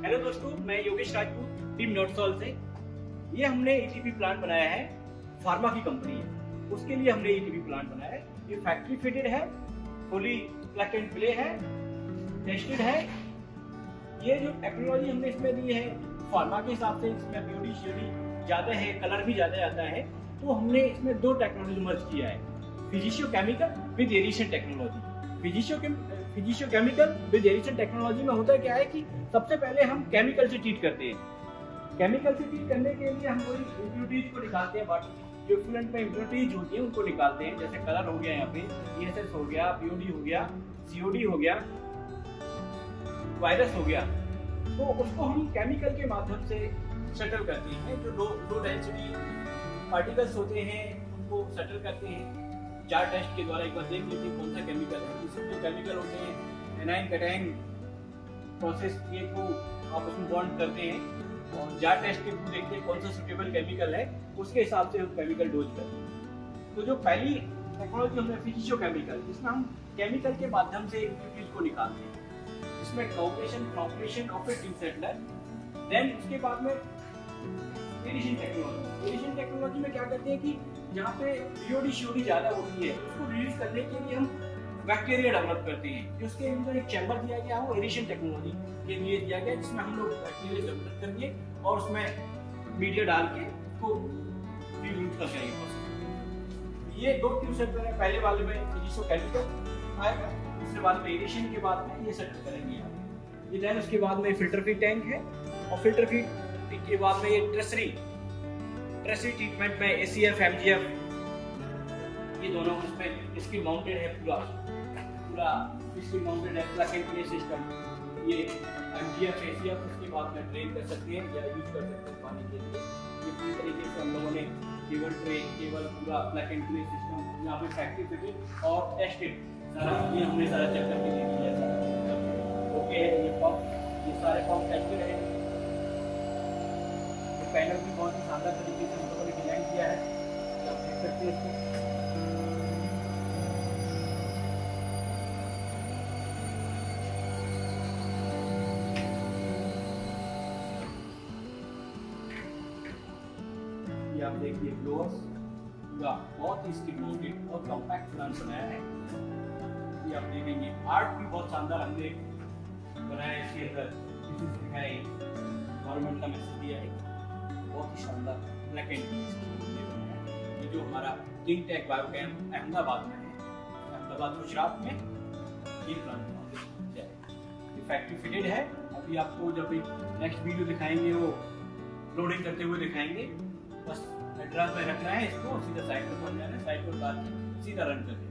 Hello दोस्तों, मैं Yogesh Rajput team नॉटसॉल से। ये हमने ईटीपी प्लांट बनाया है, फार्मा की कंपनी है, उसके लिए हमने ईटीपी प्लांट बनाया है। ये फैक्ट्री फिटेड है, फुली प्लग एंड प्ले है, टेस्टेड है। ये जो टेक्नोलॉजी हमने इसमें दी है फार्मा के हिसाब से, इसमें ब्यूटी श्यूटी ज्यादा है, कलर भी ज्यादा आता है, तो हमने इसमें दो टेक्नोलॉजी मर्ज किया है, physio chemical with addition technology. Physio chemical with addition technology में होता क्या है कि सबसे पहले हम केमिकल से ट्रीट करते हैं। केमिकल से ट्रीट करने के लिए हम कोई इम्प्योरिटीज को निकालते हैं, जो इफ्लुएंट में इम्प्योरिटीज होती है उनको निकालते हैं। जैसे कलर हो गया, यहाँ पे ESS हो गया, POD हो गया, COD हो गया, वायरस हो गया, तो उसको हम केमिकल के माध्यम से सेटल करते हैं। जो लो डेंसिटी पार्टिकल्स होते हैं उनको सेटल करते हैं। जार टेस्ट के द्वारा एक बार देख लीजिए कौन सा केमिकल है। इसमें जो केमिकल होते हैं एनाइन कैटाइन प्रोसेस के थ्रू आप उसमें बॉन्ड करते हैं, और जार टेस्ट के थ्रू देखते हैं कौन सा सुटेबल केमिकल है, उसके हिसाब से हम केमिकल डोज करते हैं। तो जो पहली टेक्नोलॉजी हमने फिजिशियो केमिकल, जिसमें हम केमिकल के माध्यम से इम्प्योरिटीज को निकालते हैं, इसमें compression of a tin settler. Then उसके बाद में एडिशन टेक्नोलॉजी में क्या करते हैं कि जहाँ पे POD COD ज्यादा होती है उसको रिलीज करने के लिए हम बैक्टीरिया डेवलप करते हैं। जो उसके अंदर एक चैम्बर दिया गया है वो एडिशन टेक्नोलॉजी के लिए दिया गया है, जिसमें हम लोग बैक्टीरिया डेवलप करके और उसमें मीडिया डाल के उसको रिलीज कर जाएंगे। ये दो ट्यूब सेटल है, पहले वाले में फिजिशियो केमिकल आएगा, दूसरे वाले में एडिशन के बाद में ये सेटल करेंगे ये। देन उसके बाद में फिल्टर फीड टैंक है, और फिल्टर फीड के बाद में ये ट्रेसरी ट्रीटमेंट में ACF MGF ये दोनों उसमें स्किन माउंटेड है, पूरा स्किन माउंटेड है, प्लग एंड प्ले सिस्टम। ये MGF ACF उसके बाद में ड्रेन कर सकते हैं या यूज कर सकते हैं पानी के लिए। ये पूरी तरीके से हम लोगों ने केवल पूरा प्लग एंड प्ले सिस्टम यहाँ पे फैक्ट्री फिटेड और टेस्टेड सारा ये हमने सारा चेक करके दे दिया। ओके है, ये सारे पंप टेस्टेड है। पैनल भी बहुत ही शानदार तरीके से हम लोगों ने डिजाइन किया है, आप देख सकते हैं इसको। ये आप देखिए ब्लोअर्स पूरा बहुत ही स्टिक माउंटेड और कॉम्पैक्ट प्लांट बनाया है। ये आप देखेंगे आर्ट भी बहुत शानदार हमने बनाया है, इसके अंदर दिखाया है, गवर्नमेंट का मैसेज दिया है, बहुत ही शानदार ब्लैक एंड ये जो हमारा थिंक टेक बायोकेम अहमदाबाद में है, अहमदाबाद गुजरात में ये प्लांट है। ये फैक्ट्री फिटेड है। अभी आपको जब नेक्स्ट वीडियो दिखाएंगे वो लोडिंग करते हुए दिखाएंगे। बस एड्रेस में रखना है इसको, सीधा साइट पर पहुंच जाना है, साइट पर सीधा रन करके